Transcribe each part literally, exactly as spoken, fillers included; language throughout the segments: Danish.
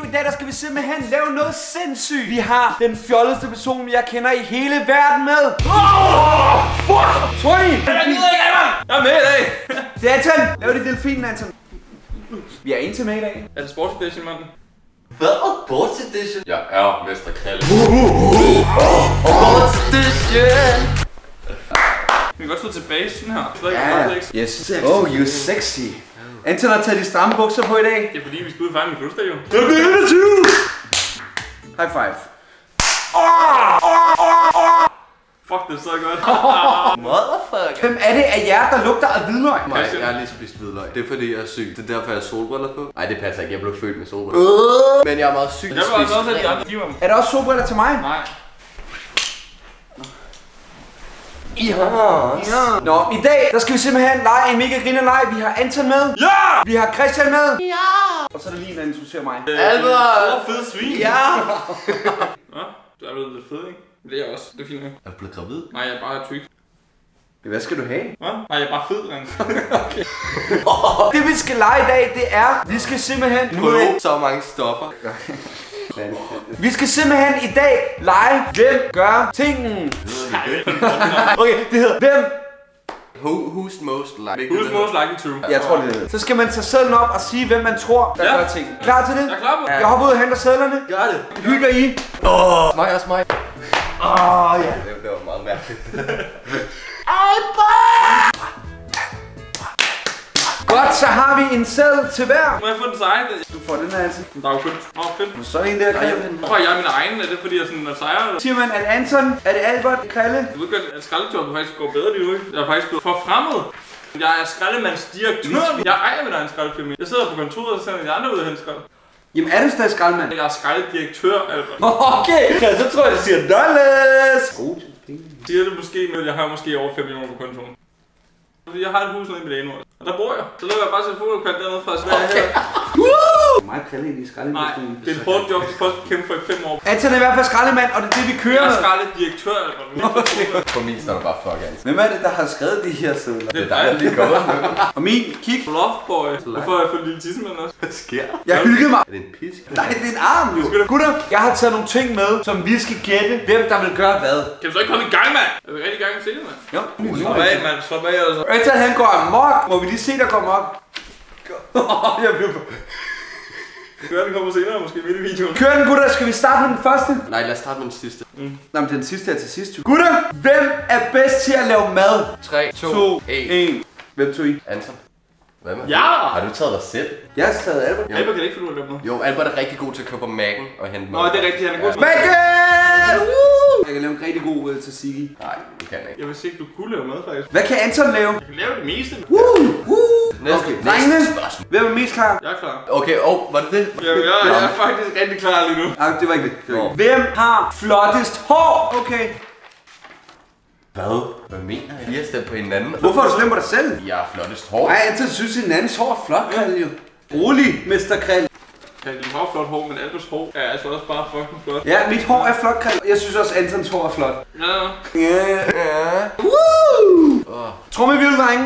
i dag der skal vi simpelthen lave noget sindssygt. Vi har den fjolleste person, jeg kender i hele verden med. Åh! Fuck! Tony! Jeg gider ikke af mig! Jeg er med i dag! Det er Anton! Lav det delfinen, Anton. Vi er en til med i dag. Er det Sports Edition, manden? Hvad? Sports Edition? Jeg er Mester Krille. Sports Edition! Vi kan godt stå tilbage sådan her. Så Ja, yeah. yes. Oh, you're sexy. Anton har taget de stramme bukser på i dag. Det er fordi, vi skal ud og fejre min fødselsdag, jo. Jeg bliver enogtyve! High five. Fuck, det er så godt. Motherfucker! Hvem er det af jer, der lugter af hvidløg? Nej, jeg har lige spist hvidløg. Det er fordi, jeg er syg. Det er derfor, jeg har solbriller på. Nej, det passer ikke. Jeg blev født med solbriller. Men jeg er meget syg. Jeg vil også have de andre giver dem. Er der også solbriller til mig? Nej. Ja. Ja. Nå, i dag, der skal vi simpelthen lege en mega griner leg. Vi har Anton med. Ja! Vi har Christian med. Ja. Og så er der lige en, der introducerer mig. Albert! Stor fed svin. Ja. Nå, du er blevet lidt fed, ikke? Det er jeg også. Det er fint nok. Er du blevet gravid? Nej, jeg er bare tyk. Hvad skal du have? Hvad? Nej, jeg er bare fed, dreng. Okay. Det vi skal lege i dag, det er, vi skal simpelthen... Prøv så mange stoffer. Vi skal simpelthen i dag lege, hvem gør tingen. Okay, det hedder, hvem... Who, who's most likely? Who's most likely to? Jeg tror, det hedder. Så skal man tage sedlen op og sige, hvem man tror, der Ja. gør tingen. Klar til det? Jeg er klar på det. Jeg hopper ud og henter sedlerne. Gør det. Hygger I? Åh, mig også mig. Åh, oh, ja. Det, det var meget mærkeligt. Godt, så har vi en seddel til hver. Må jeg få den seje? Du får den her, altså. Der er jo kun... Åh, fedt. Så er der en der, Krille. Hvorfor er jeg min egen? Er det fordi, jeg sådan er sejre? Eller? Siger man, er det Anton? Er det Albert? Krille? Du ved godt, at skraldejobbet faktisk går bedre lige nu, ikke? Jeg er faktisk blevet forfremmet. Jeg er skraldemandsdirektør. Jeg ejer min egen skraldefirma. Jeg sidder på kontoret, og sender de andre ud og henter skrald. Jamen, er du stadig skraldemand? Jeg er skraldedirektør, Albert. Okay, ja, så tror jeg, jeg siger dollars. Siger det måske, men jeg har måske over fem millioner på kontoen. Fordi jeg har et hus nede i Milano, og der bor jeg. Så løber jeg bare til fodboldkant dernede fra Sverige her. Meget Krille i de Nej, skraldeindustrien. det er et hårdt job, du først kæmpe for i fem år. Anton er i hvert fald skraldemand, og det er det, vi kører Jeg er med. skraldedirektør, Albert. Okay. På min står der bare fuck altså. Hvem er det, der har skrevet de her sedler? Det Det er dig, der lige kommer med. Og min, kig. Loveboy. Hvorfor har jeg fået en lille tissemand også? Hvad sker? Jeg hyggede mig. Er det en pisk? Nej, det er en arm jo. Gutter, jeg har taget nogle ting med, som vi skal gætte, hvem der vil gøre hvad. Kan du så ikke komme i gang, mand? Jeg vil rigtig i gang med at se det, mand. Jo. Slap af, mand. Slap af, altså. Anton han går amok. Må vi lige se, der kommer op? Jeg bliver... Det kan være, den kommer senere, måske midt i videoen. Kør den, gutter. Skal vi starte med den første? Nej, lad os starte med den sidste. Mm. Nå, men den sidste er til sidst. Jo. Gutter, hvem er bedst til at lave mad? tre, to, et. en. Hvem tog I? Anton. Hvad med? Ja! Har du taget dig selv? Jeg har taget Albert. Ja. Albert kan ikke finde ud af det. Jo, Albert er rigtig god til at køre på Mac'en og hente mad. Nå, det er rigtigt, han er god til Mac'en! Jeg kan lave en rigtig god uh, tzatziki. Nej, det kan jeg ikke. Jeg vil sige, at du kunne lave mad, faktisk. Hvad kan Anton lave? Jeg kan lave det meste. Woo! Woo! Næste, Okay, næste drengene. spørgsmål. Hvem er mest klar? Jeg er klar. Okay, åh, oh, var det det? Ja, jeg, jeg er faktisk rigtig klar lige nu. Nej, det var ikke det. det var ikke. Hvem har flottest hår? Okay. Hvad? Hvad mener jeg? Vi har stemt på hinanden. Hvorfor har du stemt på dig selv? Jeg er flottest hår. Nej, Anton synes, at hinandens hår er flot, Krille jo. Rolig, mister Krille. Ja, du har flot hår, men Alberts hår er altså også bare fucking flot. Ja, mit hår er flot, Krille. Jeg synes også, Antons hår er flot. Ja. Ja. Ja. Woo! Åh. Trommevirvel, drenge.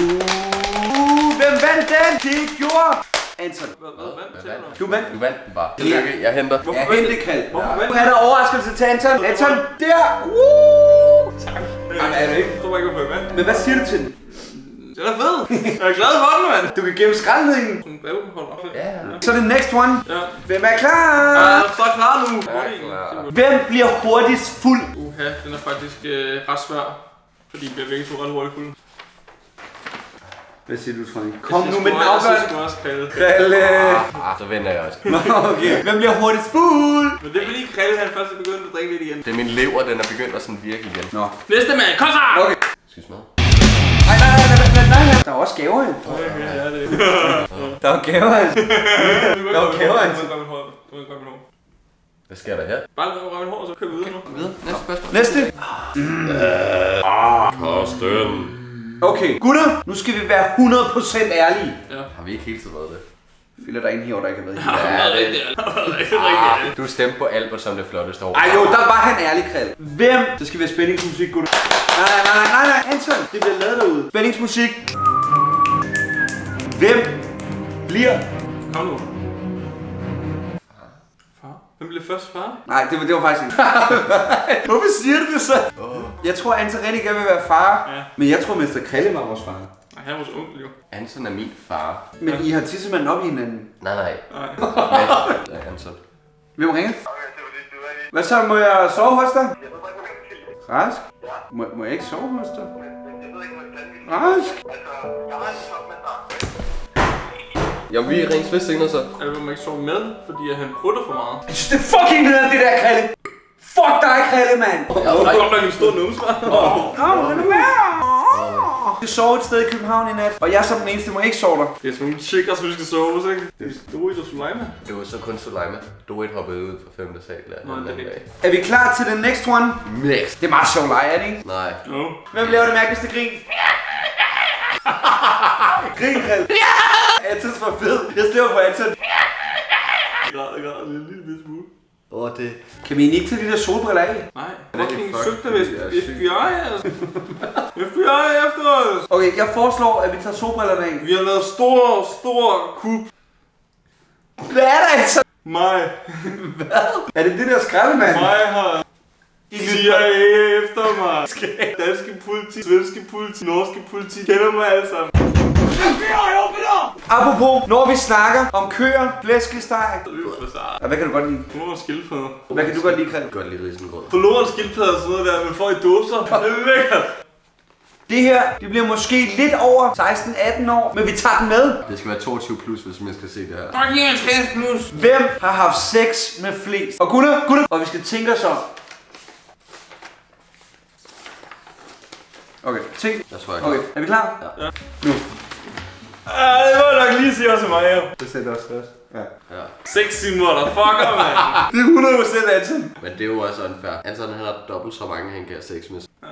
Uh, hvem vandt den? Det gjorde Anton. Hvad, hvad, hvad, Hvad hvad, vandt? Du vandt. Du vandt den bare. Tillykke, jeg henter. Hvorfor Jeg vandt hente Krille. Hvorfor Ja. vandt Nu er der overraskelse til Anton. Anton, der. Woo! Tak. Jamen, er det ikke? Jeg tror ikke, jeg vandt. Men hvad siger du til den? Det er da fed. Jeg er glad for den, mand. Du kan gemme skraldningen. Sådan en baghold. Ja. Så er det next one. Ja. Hvem er klar? Jeg er så klar nu. Jeg er klar. Hvem bliver hurtigst fuld? Uha, den er faktisk øh, ret svær. Fordi vi bliver begge to ret hurtigt fulde. Hvad siger du, Trond? Kom nu med den Jeg afgørende. synes, du også Krille. Krille. Ah, så vinder jeg også. Nå, okay. Hvem bliver hurtigst fuld? Men det er fordi Krille han først er begyndt at drikke lidt igen. Det er min lever, den er begyndt at sådan virke igen. Nå. Næste mand, kom så! Okay. Skal vi smage? Nej, nej, nej, nej, nej, nej. Der er også gaver, jo. Okay, ja, det er det. Der er gaver, altså. Der er gaver, altså. Du må godt mit hår. Du må godt mit hår. Hvad sker der her? Bare lad mig røre mit hår, så kører vi videre nu. Videre. Næste spørgsmål. Næste. Karsten. Okay, gutter. Nu skal vi være hundrede procent ærlige. Ja. Har vi ikke helt så været det? Føler der er en herovre, der ikke har været Ja, helt det er rigtigt. Det er rigtigt. Du stemte på Albert som det flotteste hår. Ej jo, der var han ærlig, Krille. Hvem? Så skal vi have spændingsmusik, gutter. Nej, nej, nej, nej, nej, Anton. Det bliver lavet derude. Spændingsmusik. Hvem bliver... Kom nu. Hvem blev først far? Nej, det var, det var faktisk ikke. Hvorfor siger du det så? Oh. Jeg tror, Anton rigtig gerne vil være far. Ja. Men jeg tror, mister Krille var vores far. Nej, han er vores onkel jo. Anton er min far. Men ja. I har tissemanden op i hinanden. Nej, nej. Nej. Nej, Anton. Hvem ringer? Hvad så? Må jeg sove hos dig? Rask? Må, må jeg ikke sove hos dig? Rask? Jamen, vi ringes vist senere så. Eller vil man ikke sove med, fordi han prutter for meget? Jeg synes, det er fucking nederen, det der, Krille. Fuck dig, Krille, mand. Det var godt nok en stor numsvar. Åh, lad nu være. Jeg skal sove et sted i København i nat, og jeg som den eneste må ikke sove der. Det er sådan nogle chicks, som vi skal sove hos, ikke? Det er Dorit og Suleima. Det var så kun Suleima. Dorit hoppede ud fra femte sal. Nå, det er rigtigt. Er vi klar til den next one? Next. Det er meget sjovt lege, er det ikke? Nej. No. Hvem laver det mærkeligste grin? Grin, Krille. Antons var fed. Jeg slår på Anton. Jeg græder, jeg græder en lille, lille smule. Åh, oh, det... Kan vi ikke tage de der solbriller af? Nej. Det er Fucking fuck, søgte det hvis er F B I, altså. F B I efter os. Okay, jeg foreslår, at vi tager solbrillerne af. Vi har lavet stor, stor kup. Hvad er der, Anton? Mig. Er det det der skraldemand? Mig har... C I A efter mig. Danske politi, svenske politi, norske politi. Kender mig alle sammen. Apropos, når vi snakker om køer, flæskesteg. Ja, hvad kan du godt lide? forlorens skildpadder. Hvad kan du godt lide, Krille? Jeg kan godt lide risengrød. Forlorens skildpadder og sådan noget der, men får i dåser. Det er lækkert. Det her, det bliver måske lidt over seksten atten år, men vi tager den med. Det skal være toogtyve plus, hvis man skal se det her. Fucking tres plus. Hvem har haft sex med flest? Og gutter, gutter, og vi skal tænke os om. Okay, tænk. Jeg tror, jeg Okay, er vi klar? Ja. Nu. Ah, det må nok lige sige også mig, jo. Det sætter også stress. Ja. Ja. Sexy motherfucker, mand. Det er hundrede procent Anton. Men det er jo også unfair. Anton han har dobbelt så mange, han kan have sex med. Ja.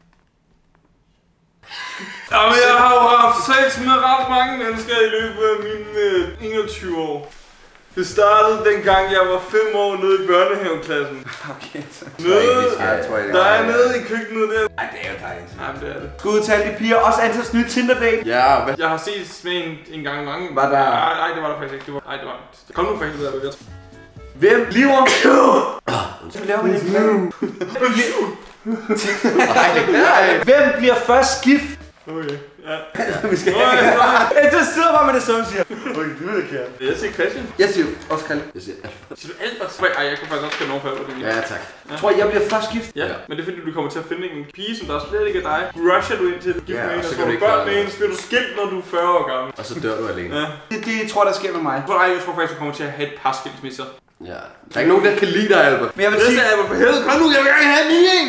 Jamen, jeg har jo haft sex med ret mange mennesker i løbet af mine øh, enogtyve år. Det startede dengang jeg var fem år nede i børnehaveklassen. Okay, så. Nede, jeg tror ikke, der er nede i køkkenet der. Ej, det er jo dejligt. Jamen, det er det. Skud til alle de piger, også Antons nye Tinder-date. Ja, hvad? Jeg har set med en, en gang mange. Var der- Nej, nej, det var der faktisk ikke. Det var, nej, det var det. Kom nu faktisk ud af det. Hvem lever? Så laver vi det. Hvem bliver først gift? Okay, ja. Vi skal Øj, øj. Anton sidder bare med det samme og siger. Okay, du ved det, kære. Jeg siger Christian. Jeg siger også Krille. Jeg siger Siger du Albert? Ej, jeg kan faktisk også skrive nogen på det. ja, tak. Jeg tror, jeg bliver først gift. Ja, Ja. men det er fordi, du kommer til at finde en pige, som der slet ikke er dig. Rusher du ind til det, gift Ja, med en, og og så så kan får du du ikke børn gøre med det. en, så bliver du skilt, når du er fyrre år gammel. Og så dør du alene. Ja. Det, det tror jeg, der sker med mig. Nej, jeg tror faktisk, du kommer til at have et par skilsmisser. Ja. Der er ikke nogen, der kan lide dig, Albert. Men jeg vil Det sige, er Albert for helvede, kom nu, jeg vil gerne have en en.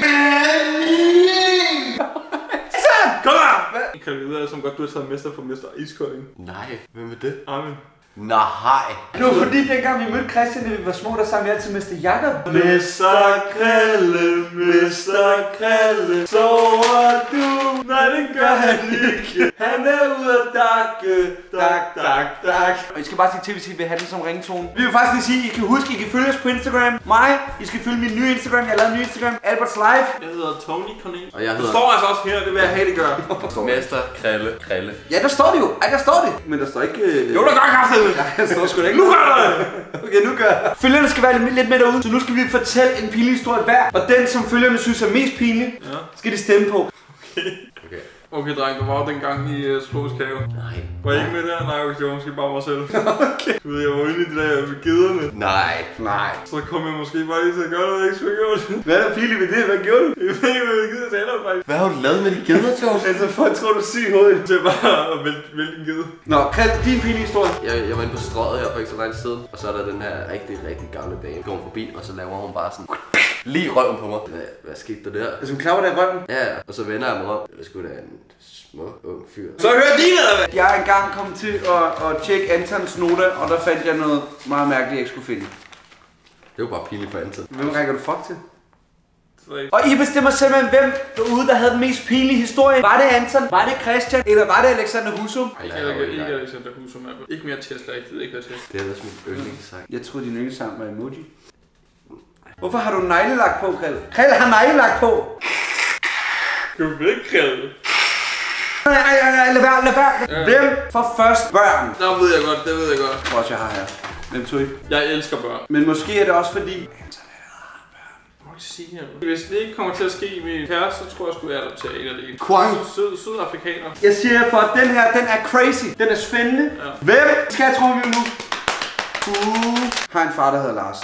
Kom her! Jeg kan vide, som godt du har taget mester for mester iskolding. Nej, hvem er det? Amen. Nej. det var fordi, dengang vi mødte Christian, da vi var små, der sang vi altid mister Jakob. Mester Krille, Mester Krille, sover du? Nej, det gør han ikke. Han er ude at dakke, dak, dak, dak. Og I skal bare sige til, hvis I vil have den som ringtone. Vi vil faktisk lige sige, I kan huske, I kan følge os på Instagram. Mig, I skal følge min nye Instagram. Jeg har lavet en ny Instagram. Alberts Live. Jeg hedder Tony Cornel. Og jeg Du hedder står altså også her, det vil jeg have, det gør. Mester Krille Krille. Ja, der står det jo. Ej, der står det. Men der står ikke... Øh... Jo, der gør kraftigt. Der står sgu da ikke. Nu gør der det! Okay, nu gør jeg. Følgerne skal være lidt, lidt med derude, så nu skal vi fortælle en pinlig historie hver. Og den, som følgerne synes er mest pinlig, Ja. skal de stemme på. Okay. Okay, dreng, du var jo dengang i uh, Zoologisk Have. Nej. Var I ikke med der? Nej, okay, det var måske bare mig selv. Okay. Du ved, jeg var inde i de der med gederne. Nej. Nej. Så kom jeg måske bare lige til at gøre noget, jeg ikke skulle have gjort. Hvad er der pinligt ved det? Hvad gjorde du? Jeg ved ikke, hvad jeg gider tale om, faktisk. Hvad har du lavet med de geder, Jones? Altså, folk tror, du er syg i hovedet. Det er bare at vælte, vælte en ged. Nå, Krille, din pinlige historie. Jeg, jeg var inde på strøget her for ikke så lang tid, og så er der den her rigtig, rigtig gamle dame. Går hun forbi, og så laver hun bare sådan lige røven på mig. Hvad, hvad skete der der? Altså, hun klapper der i røven. Ja, og så vender jeg mig om. Det skulle da en smuk ung fyr. Så hør de eller hvad? Jeg er engang kommet til at, at tjekke Antons noter, og der fandt jeg noget meget mærkeligt, jeg ikke skulle finde. Det var bare pinligt for Anton. Hvem rækker du fuck til? Tre. Og I bestemmer simpelthen, hvem derude, der havde den mest pinlige historie. Var det Anton? Var det Christian? Eller var det Alexander Husum? Ej, Ikke, jeg er jo ikke, ikke ikke engang. Alexander Husum er på. Ikke mere Tesla, jeg gider ikke være Tesla. Det er ellers min yndlingssang. Jeg troede, din yndlingssang var emoji. Hvorfor har du neglelak på, Krille? Krille har neglelak på! Du vil ikke kræve. Nej, nej, nej, lad være, lad være. Ja. Hvem får først børn? Der ved jeg godt, det ved jeg godt. Jeg tror også, jeg har her. Hvem tog I? Jeg elsker børn. Men måske er det også fordi... Jeg må ikke sige noget. Hvis det ikke kommer til at ske i min kæreste, så tror jeg, jeg skulle adoptere en af det. Kwang. Sød, sydafrikaner. Jeg siger for, at den her, den er crazy. Den er spændende. Ja. Hvem skal jeg tro mig nu? Uh, har en far, der hedder Lars.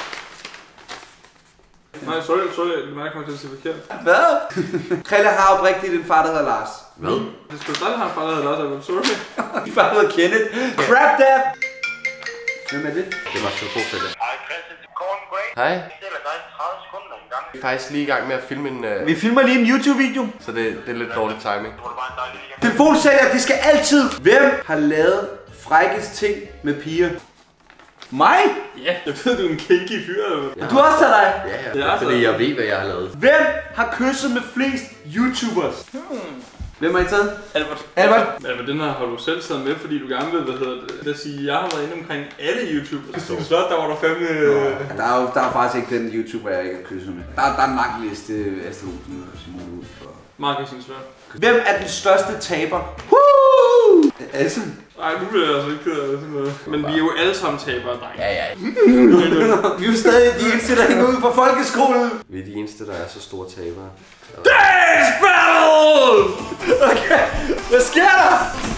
Nej, sorry, sorry. Det er kommet til at sige forkert. Hvad? Krille har oprigtigt en far, der hedder Lars. Hvad? Det skulle stadig have en far, der hedder Lars. I'm sorry. Din far hedder Kenneth. Crap that! Hvem er det? Det var telefonfælde. Hej Christian, Gordon Gray. Hej. Jeg stiller dig tredive sekunder en gang. Vi er faktisk lige i gang med at filme en... Uh... Vi filmer lige en YouTube-video. Så det, det er lidt dårlig timing. Jeg tror, det var en dejlig weekend. Telefonsælger, de skal altid... Hvem har lavet frækkest ting med piger? Mig? Ja, jeg ved, du er en kinky fyr. Ja. Du har også taget dig. Ja, ja. Det er Det er fordi, altså- jeg ved, hvad jeg har lavet. Hvem har kysset med flest YouTubers? Hmm. Hvem har I taget? Albert. Albert? Ja, men den her har du selv taget med, fordi du gerne vil, hvad hedder det, det sige, jeg har været inde omkring alle YouTubers. Stine Slot, der var der fandme... Der er jo der er faktisk ikke den YouTuber, jeg ikke har kysset med. Der, der er en lang liste, Astrid Olsen og Simon Ulf for. Markus Slot. Hvem er den største taber? Woo! Altså. Ej, nu bliver jeg altså ikke ked af det, sådan noget. Men vi er jo alle sammen tabere, drenge. Ja, ja. Vi er jo stadig de eneste, der hænger ud fra folkeskolen. Vi er de eneste, der er så store tabere. Dance battle! Okay, hvad sker der?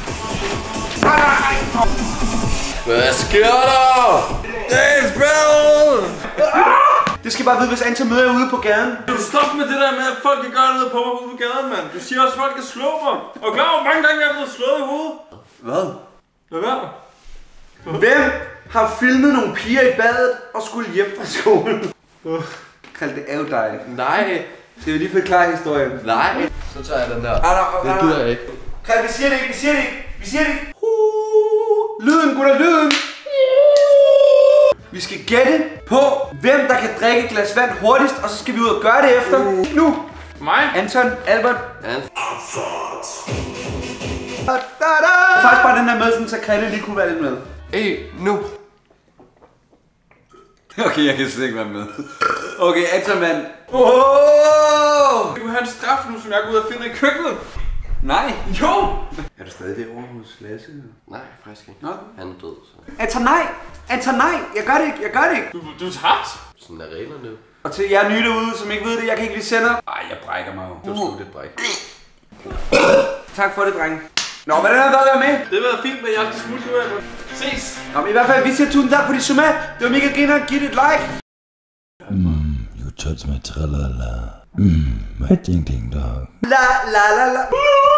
Hvad sker der? Dance battle! Det skal bare vide, hvis Anton møder jer ude på gaden. Kan du stoppe med det der med, at folk kan gøre noget på mig ude på gaden, mand? Du siger også, at folk kan slå mig. Og klar, hvor mange gange jeg er blevet slået i hovedet? Hvad? Hvad er det? Hvem har filmet nogle piger i badet og skulle hjem fra skolen? Kald det er jo dig. Nej, Skal vi lige forklare historien? nej. Så tager jeg den der. Ah, nej, Det gider jeg ikke. Kald, vi siger det ikke, vi siger det ikke, vi siger det ikke. Uh, lyden, gutter, lyden. Vi skal gætte på, hvem der kan drikke et glas vand hurtigst, og så skal vi ud og gøre det efter. Nu. Mig? Anton, Albert. Ja. Da, da, da. Faktisk bare den der med, sådan, så Krille lige kunne være lidt med. Ey, nu. Okay, jeg kan slet ikke være med. Okay, Anton, mand. Oh! Du vil have en straf nu, som jeg går ud og finder i køkkenet. Nej. Jo! Er du stadig derovre hos Lasse? Nej, faktisk ikke. Nå. Han er død, så. Anton, nej. Anton, nej. Jeg gør det ikke, jeg gør det ikke. Du, du er tabt. Sådan er reglerne. Og til jer nye derude, som ikke ved det, jeg kan ikke lige sende. Ej, jeg brækker mig jo. Det var sgu lidt bræk. Tak for det, drenge. Nå, hvordan har det været at være med? Det har været fint, men jeg skal smutte nu af. Ses! Nå, men i hvert fald, vi siger tusind tak for de så med. Det var mega griner. Giv det et like. Mm, you touch my tralala. Mm, my ding ding dong. La la la la.